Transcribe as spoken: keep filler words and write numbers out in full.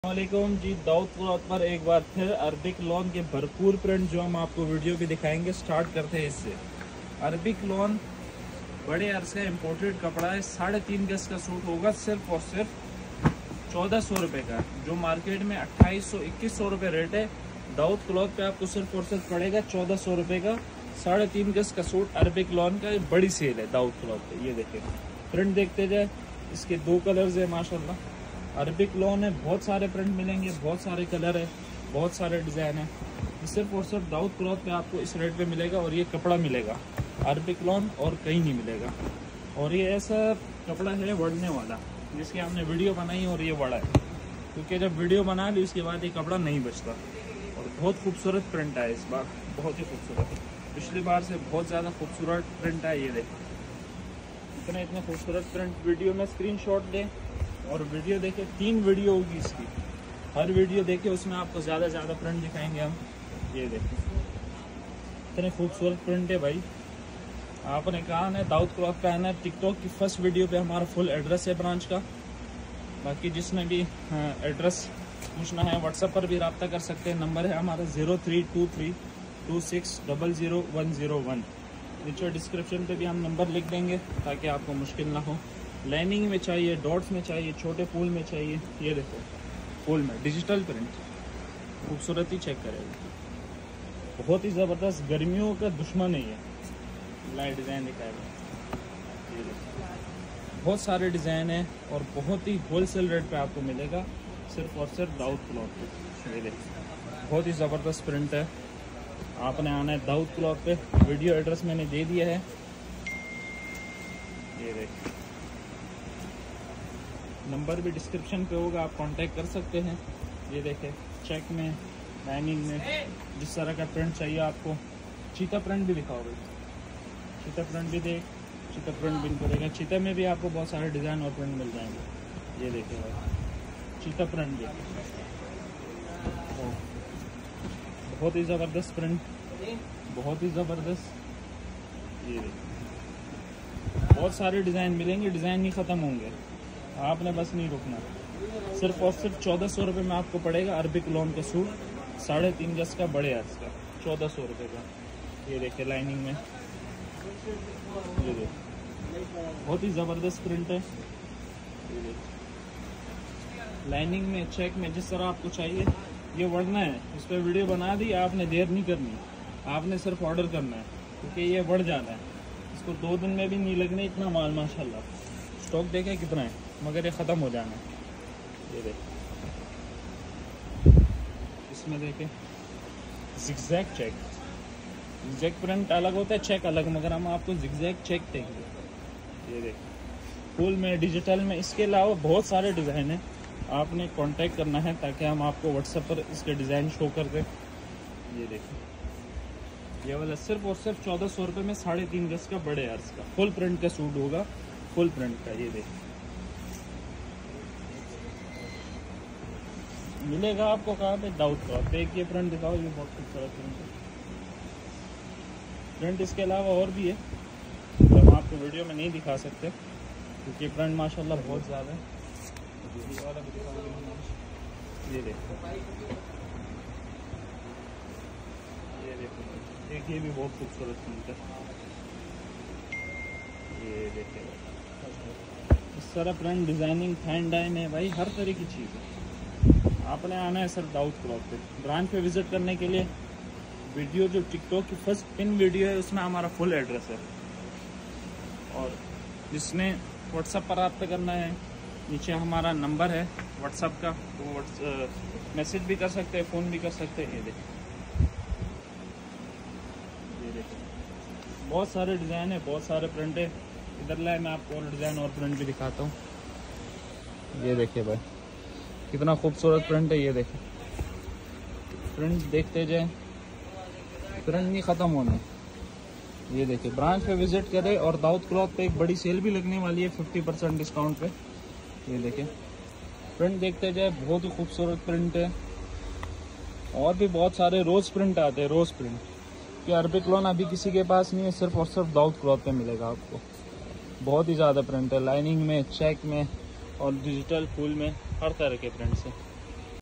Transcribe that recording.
वालेकुम जी, दाऊद क्लॉथ पर एक बार फिर अरबिक लॉन के भरपूर प्रिंट जो हम आपको वीडियो भी दिखाएंगे। स्टार्ट करते हैं इससे। अरबिक लॉन बड़े अर्ज का इम्पोर्टेड कपड़ा है। साढ़े तीन गज का सूट होगा, सिर्फ और सिर्फ चौदह सौ रुपये का, जो मार्केट में अट्ठाईस सौ इक्कीस सौ रुपये रेट है। दाऊद क्लॉथ पे आपको सिर्फ और सिर्फ पड़ेगा चौदह सौ रुपये का। साढ़े तीन गज का सूट अरबिक लॉन का बड़ी सेल है दाऊद क्लॉथ पे। ये देखिए प्रिंट देखते जाए, इसके दो कलर्स है माशाल्लाह। अरबिक लॉन है, बहुत सारे प्रिंट मिलेंगे, बहुत सारे कलर है, बहुत सारे डिज़ाइन है। सिर्फ और सिर्फ दाऊद क्लॉथ पे आपको इस रेट पे मिलेगा और ये कपड़ा मिलेगा अरबिक लॉन, और कहीं नहीं मिलेगा। और ये ऐसा कपड़ा है वड़ने वाला, जिसकी हमने वीडियो बनाई और ये वड़ा है, क्योंकि जब वीडियो बना ली उसके बाद ये कपड़ा नहीं बचता। और बहुत खूबसूरत प्रिंट है इस बार, बहुत ही खूबसूरत। पिछली बार से बहुत ज़्यादा खूबसूरत प्रिंट है। ये देखो इतने इतने खूबसूरत प्रिंट। वीडियो में स्क्रीनशॉट लें और वीडियो देखें। तीन वीडियो होगी इसकी, हर वीडियो देखे उसमें आपको ज़्यादा ज़्यादा प्रिंट दिखाएंगे हम। ये देखें इतने खूबसूरत प्रिंट है भाई। आपने कहा है दाऊद क्लॉथ का है ना, टिकटॉक की फर्स्ट वीडियो पे हमारा फुल एड्रेस है ब्रांच का। बाकी जिसने भी एड्रेस पूछना है व्हाट्सएप पर भी रब्ता कर सकते हैं। नंबर है हमारा zero three two three two six double zero one zero one. नीचे डिस्क्रिप्शन पे भी हम नंबर लिख देंगे ताकि आपको मुश्किल ना हो। लाइनिंग में चाहिए, डॉट्स में चाहिए, छोटे फूल में चाहिए। ये देखो फूल में डिजिटल प्रिंट, खूबसूरती चेक करेगा। बहुत ही ज़बरदस्त, गर्मियों का दुश्मन है ये। लाइट डिज़ाइन दिखाएगा। ये देखो बहुत सारे डिज़ाइन है और बहुत ही होलसेल रेट पे आपको मिलेगा, सिर्फ और सिर्फ दाऊद क्लॉथ पे। ये देखो बहुत ही ज़बरदस्त प्रिंट है। आपने आना है दाऊद क्लॉथ पे। वीडियो एड्रेस मैंने दे दिया है। ये देखो नंबर भी डिस्क्रिप्शन पे होगा, आप कांटेक्ट कर सकते हैं। ये देखें चेक में, लाइनिंग में, जिस तरह का प्रिंट चाहिए आपको। चीता प्रिंट भी दिखाओ भाई, चीता प्रिंट भी देख, चीता प्रिंट भी करेगा। चीता में भी आपको बहुत सारे डिज़ाइन और प्रिंट मिल जाएंगे। ये देखें भाई चीता प्रिंट भी बहुत ही ज़बरदस्त प्रिंट, बहुत ही ज़बरदस्त। ये बहुत सारे डिज़ाइन मिलेंगे, डिज़ाइन नहीं ख़त्म होंगे, आपने बस नहीं रुकना। सिर्फ और सिर्फ चौदह सौ रुपये में आपको पड़ेगा अरबिक लॉन का सूट, साढ़े तीन गज का, बड़े अर्ज का, चौदह सौ रुपये का। ये देखिए लाइनिंग में, ये देखिए बहुत ही ज़बरदस्त प्रिंट है। ये देखिए लाइनिंग में, चेक में, जिस तरह आपको चाहिए। ये वड़ना है, इस पर वीडियो बना दी, आपने देर नहीं करनी, आपने सिर्फ ऑर्डर करना है, क्योंकि ये बढ़ जाना है। इसको दो दिन में भी नहीं लगने, इतना माल माशाल्लाह। स्टॉक देखें कितना है, मगर ये ख़त्म हो जाना है। ये देखें इसमें देखें जिगजैग चेक, जिगजैग प्रिंट अलग होता है, चेक अलग, मगर हम आपको जिगजैग चेक देंगे। ये देखें फुल में, डिजिटल में। इसके अलावा बहुत सारे डिज़ाइन हैं, आपने कांटेक्ट करना है ताकि हम आपको व्हाट्सएप पर इसके डिज़ाइन शो कर दें। ये देखें ये वाला सिर्फ और सिर्फ चौदह सौ रुपये में साढ़े तीन गज का, बड़े अर्ज का, फुल प्रिंट का सूट होगा, फुल प्रिंट का। ये देखिए मिलेगा आपको कहाँ पे, दाऊद क्लॉथ। देखिए प्रिंट दिखाओ, ये बहुत खूबसूरत प्रिंट है। प्रिंट इसके अलावा और भी है जो हम आपको वीडियो में नहीं दिखा सकते, क्योंकि प्रिंट माशाल्लाह बहुत ज़्यादा है। ये वाला भी दिखाओगे। ये देखो, ये देखो देखिए भी बहुत खूबसूरत प्रिंट है। ये देखिए इस तरह प्रिंट, डिज़ाइनिंग, हैंड डाई में भाई हर तरह की चीज़ है। आपने आना है सर दाऊद क्लॉथ पे। ब्रांच पे विज़िट करने के लिए वीडियो जो टिकटॉक की फर्स्ट पिन वीडियो है उसमें हमारा फुल एड्रेस है। और जिसने व्हाट्सएप पर रब्ता करना है, नीचे हमारा नंबर है व्हाट्सएप का, तो मैसेज भी कर सकते हैं, फ़ोन भी कर सकते हैं। ये देखिए ये देखिए बहुत सारे डिज़ाइन है, बहुत सारे प्रिंट है। इधर लाए मैं आपको और डिज़ाइन और प्रिंट भी दिखाता हूँ। ये देखिए भाई कितना खूबसूरत प्रिंट है। ये देखिए प्रिंट देखते जाए, प्रिंट नहीं ख़त्म होने। ये देखिए ब्रांच पे विज़िट करें। और दाऊद क्लॉथ पे एक बड़ी सेल भी लगने वाली है फिफ्टी परसेंट डिस्काउंट पे। ये देखिए प्रिंट देखते जाए, बहुत ही खूबसूरत प्रिंट है। और भी बहुत सारे रोज़ प्रिंट आते हैं, रोज़ प्रिंट कि अरबिक लॉन अभी किसी के पास नहीं है, सिर्फ और सिर्फ दाऊद क्लॉथ पे मिलेगा आपको। बहुत ही ज़्यादा प्रिंट है, लाइनिंग में, चेक में और डिजिटल फूल में, हर तरह के प्रिंट्स हैं।